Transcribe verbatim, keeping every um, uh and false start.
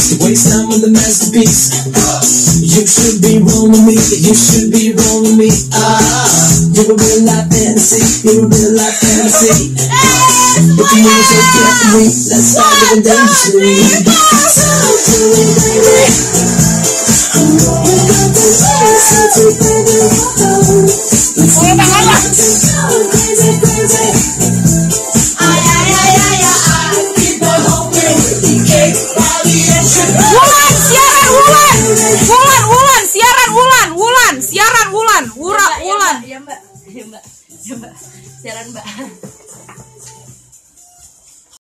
Waste time with the masterpiece. You should be rolling me, you should be rolling me. Ah, you're a real life fantasy, you're a real life fantasy. If you move so carefully, let's start living dangerously. Talk to me, baby. I'm going up the stairs, so take baby, whoa. Let's go,